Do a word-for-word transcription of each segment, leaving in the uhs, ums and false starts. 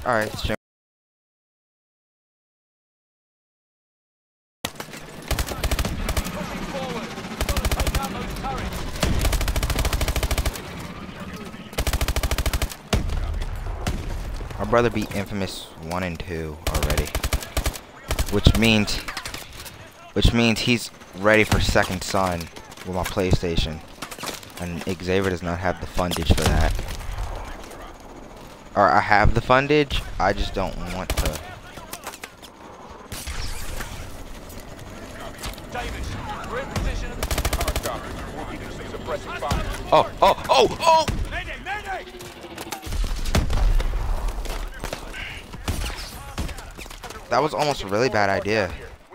Alright, stream. My brother beat Infamous one and two already. Which means which means he's ready for Second Son with my PlayStation. And Xavier does not have the fundage for that. Or I have the fundage, I just don't want to. Oh, oh, oh, oh! That was almost a really bad idea.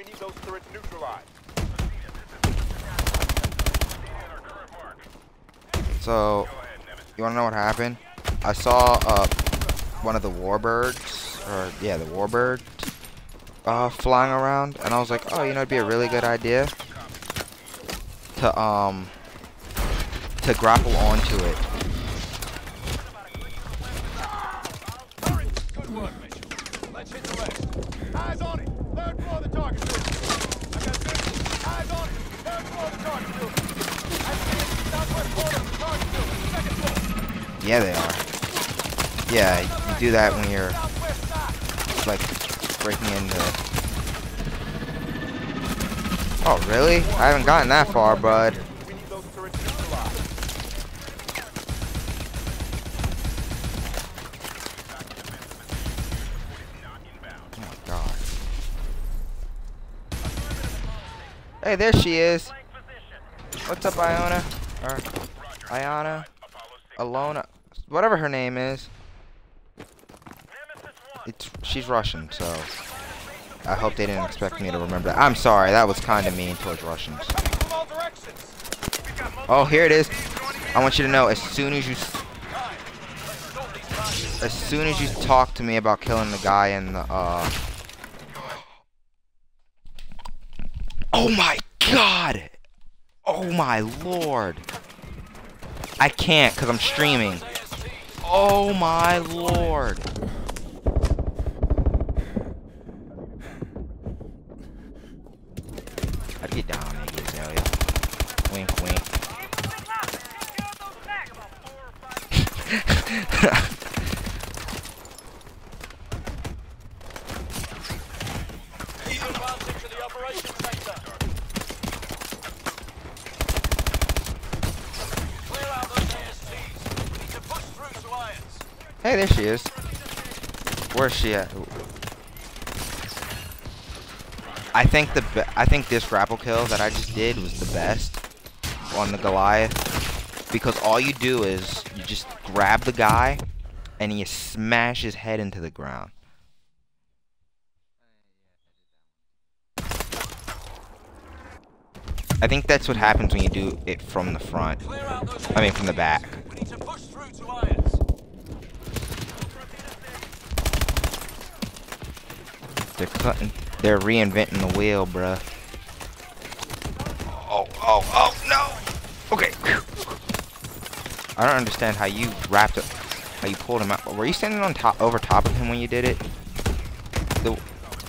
So, you wanna know what happened? I saw uh, one of the warbirds, or yeah, the warbirds, uh, flying around, and I was like, oh, you know, it'd be a really good idea to um to grapple onto it. Good work, Mitchell. Let's hit the rest. Eyes on it. Third floor of the target building. I got this. Eyes on it. Third floor of the target building. I see it. Southwest corner of the target building. Second floor. Yeah, they are. Yeah, you do that when you're like breaking into. Oh, really? I haven't gotten that far, bud. Oh my god. Hey, there she is. What's up, Iona? Or Iana? Alona? Whatever her name is. It's she's Russian, so I hope they didn't expect me to remember that. I'm sorry, that was kind of mean towards Russians. Oh, here it is. I want you to know, as soon as you as soon as you talk to me about killing the guy in the uh oh my god! Oh my lord! I can't because I'm streaming. Oh my lord! I'd get down on you, Azalea. Wink, wink. Hey, there she is. Where's she at? I think the be I think this grapple kill that I just did was the best on the Goliath, because all you do is you just grab the guy and you smash his head into the ground. I think that's what happens when you do it from the front. I mean, from the back. They're cutting. They're reinventing the wheel, bruh. Oh, oh, oh, no! Okay. I don't understand how you wrapped it, how you pulled him out. Were you standing on top, over top of him when you did it? The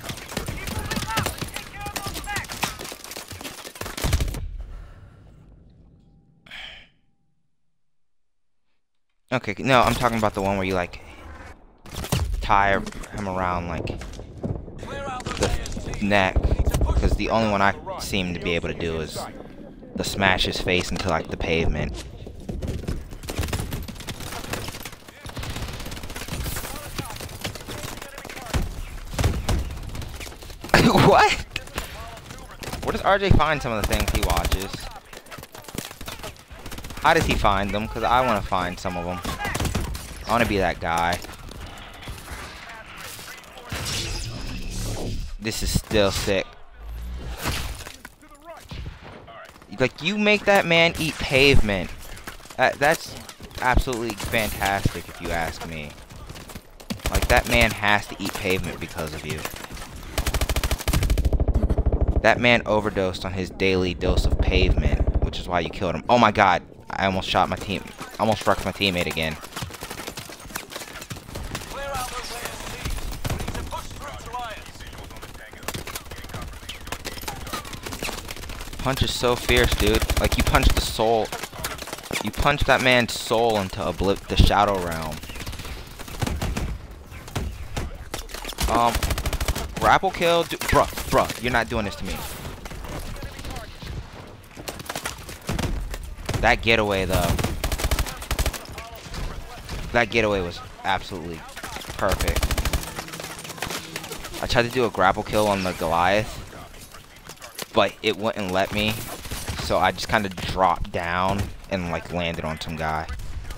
Okay, no, I'm talking about the one where you, like, tie him around, like, the neck. Because the only one I seem to be able to do is the smash his face into, like, the pavement. What? Where does R J find some of the things he watches? How does he find them? Because I want to find some of them. I want to be that guy. This is still sick. Like, you make that man eat pavement. That, that's absolutely fantastic if you ask me. Like, that man has to eat pavement because of you. That man overdosed on his daily dose of pavement, which is why you killed him. Oh my god. I almost shot my team. Almost wrecked my teammate again. punch is so fierce, dude. Like, you punch the soul. You punch that man's soul into obliv the Shadow Realm. Um, grapple kill, du bruh, bruh, you're not doing this to me. That getaway, though. That getaway was absolutely perfect. I tried to do a grapple kill on the Goliath, but it wouldn't let me. So I just kind of dropped down and like landed on some guy.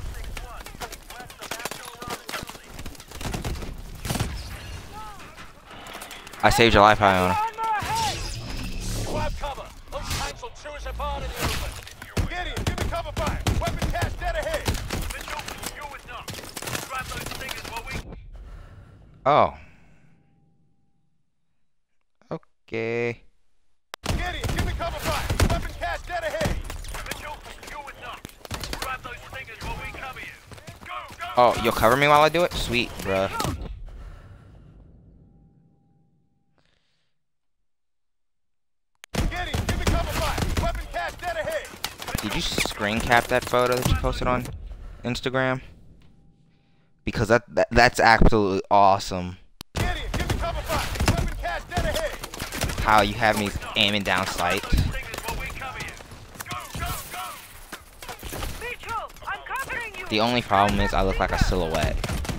I saved your life, Iona. Grab cover. Those tanks will chew us apart in the open. Gideon, give me cover fire. Weapon cast dead ahead. Mitchell, you're with Knox. Grab those things while we... Oh. Okay. Gideon, give me cover fire. Weapon cast dead ahead. Mitchell, you're with Knox. Grab those things while we cover you. Go, go! Oh, you'll cover me while I do it? Sweet, bruh. Gideon, give me cover fire. Weapon cast dead ahead. Did you screen cap that photo that you posted on Instagram? Because that, that that's absolutely awesome. Gideon, give me cover fire. Weapon cast dead ahead. How you have me aiming down sight. The only problem is I look like a silhouette.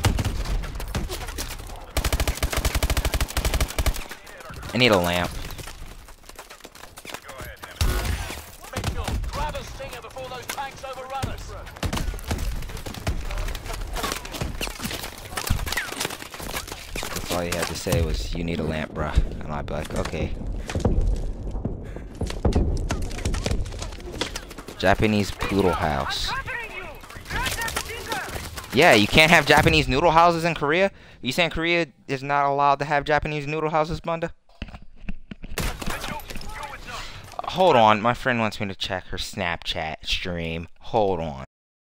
I need a lamp. Mitchell, grab a stinger before those tanks overrun us. That's all you had to say was, you need a lamp, bruh. And I'd be like, okay. Japanese poodle house. Yeah, you can't have Japanese noodle houses in Korea? You saying Korea is not allowed to have Japanese noodle houses, Bunda? Hold on, my friend wants me to check her Snapchat stream. Hold on.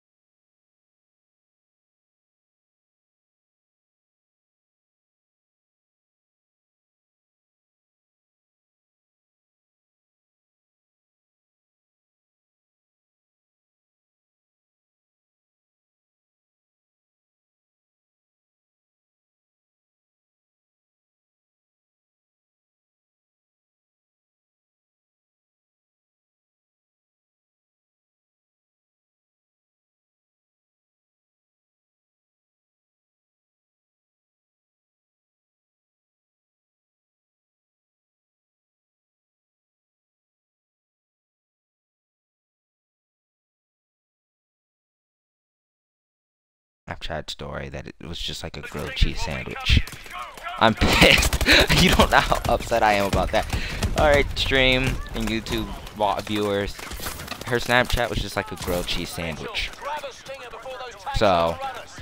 Snapchat story that it was just like a grilled cheese sandwich. I'm pissed. You don't know how upset I am about that. Alright, stream and YouTube viewers. Her Snapchat was just like a grilled cheese sandwich. So,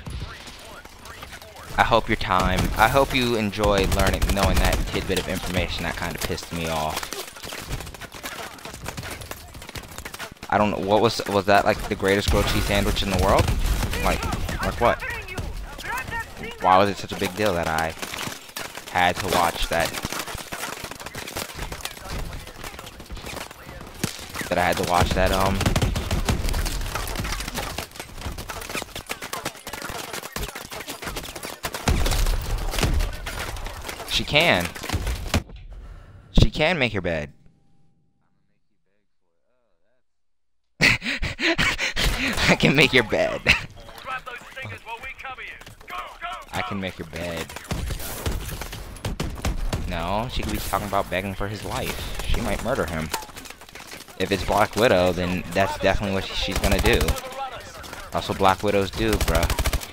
I hope your time, I hope you enjoyed learning, knowing that tidbit of information that kind of pissed me off. I don't know, what was, was that like the greatest grilled cheese sandwich in the world? Like, like what? Why was it such a big deal that I had to watch that? That I had to watch that, um... She can. She can make your bed. I can make your bed. I can make your bed. No, she could be talking about begging for his life. She might murder him. If it's Black Widow, then that's definitely what she's gonna do. That's what Black Widows do, bruh.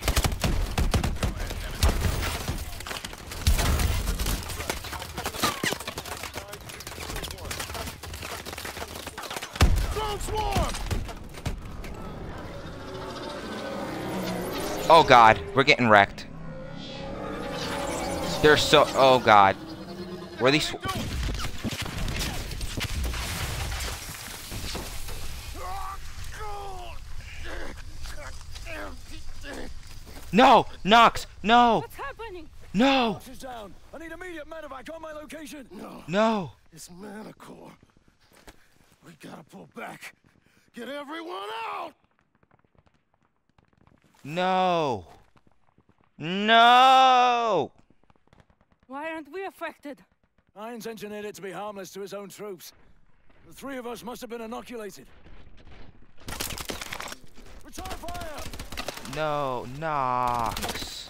Oh god, we're getting wrecked. They're so... Oh god. Were these... No! Nox! No! What's happening? No! Nox is down. I need immediate medevac on my location. No. No! It's Manicore. We gotta pull back. Get everyone out! No. No. Why aren't we affected? Irons engineered it to be harmless to his own troops. The three of us must have been inoculated. Return fire! No, Knox.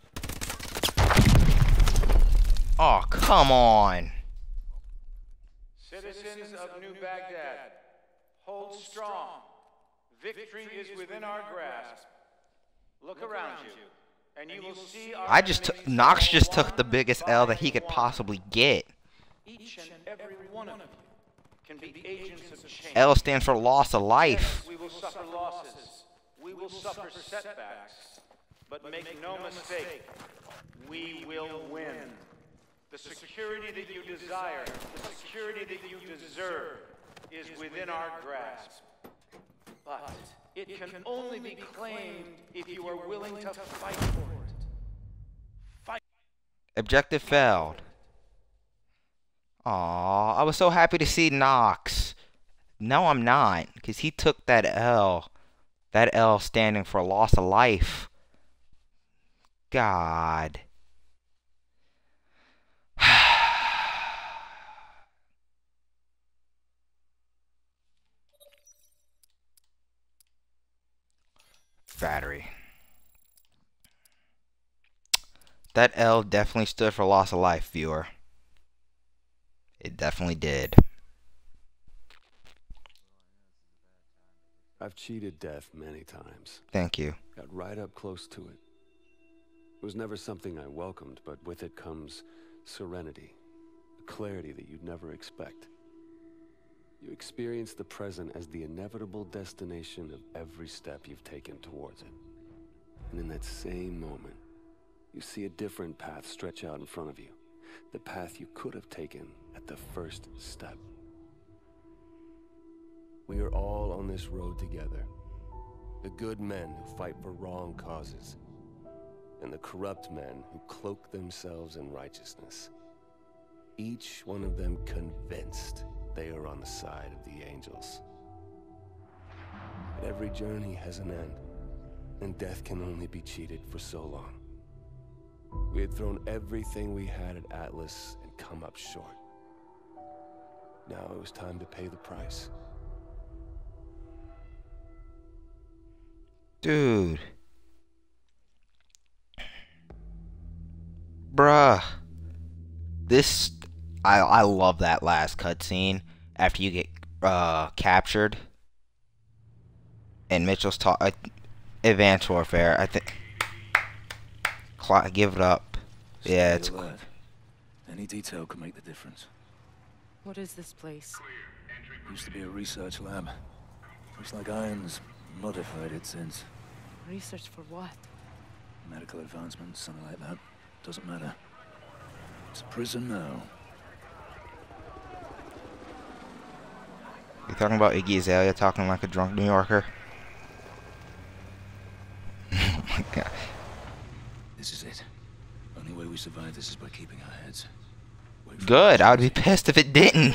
Oh, come on. Citizens of New Baghdad, hold strong. Victory is within our grasp. Look around you, and you will see our I just took Knox just took the biggest L that he could possibly get. Each and every one of you can be agents of change. L stands for loss of life. We will suffer losses. We will suffer setbacks. But make no mistake, we will win. The security that you desire, the security that you deserve, is within our grasp. But it can only be claimed if you are willing to fight for it. Fight. Objective failed. Aw, I was so happy to see Knox. No, I'm not, because he took that L. That L standing for loss of life. God. Battery. That L definitely stood for loss of life, viewer. It definitely did. I've cheated death many times. Thank you. Got right up close to it. It was never something I welcomed, but with it comes serenity, a clarity that you'd never expect. You experience the present as the inevitable destination of every step you've taken towards it. And in that same moment, you see a different path stretch out in front of you. The path you could have taken at the first step. We are all on this road together. The good men who fight for wrong causes, and the corrupt men who cloak themselves in righteousness. Each one of them convinced they are on the side of the angels. But every journey has an end, and death can only be cheated for so long. We had thrown everything we had at Atlas and come up short. Now it was time to pay the price. Dude. Bruh. This, I, I love that last cutscene after you get uh, captured. And Mitchell's talk, uh, Advanced Warfare, I think. Give it up. Yeah, it's... Alert. Any detail could make the difference. What is this place? Used to be a research lab. Looks like Irons modified it since. Research for what? Medical advancements, something like that. Doesn't matter. It's a prison now. You talking about Iggy Azalea talking like a drunk New Yorker? Oh my god. This is it. Only way we survive this is by keeping our heads. Good. I would be pissed if it didn't.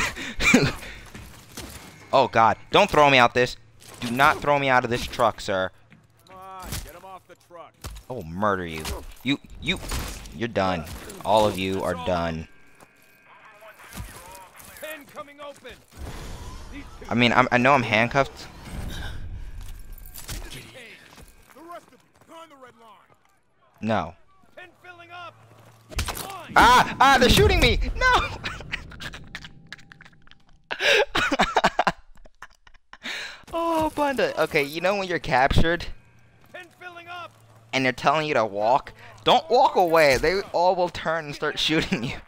Oh god. Don't throw me out this. Do not throw me out of this truck, sir. Come on, get him off the truck. I will murder you. You, you, you're done. All of you are done. Pen coming open. I mean, I'm, I know I'm handcuffed. The rest of you, behind the red line. No. Pen filling up. Ah! Ah! They're shooting me! No! Oh, Bunda. Okay, you know when you're captured Pen filling up. and they're telling you to walk? Don't walk away. They all will turn and start shooting you.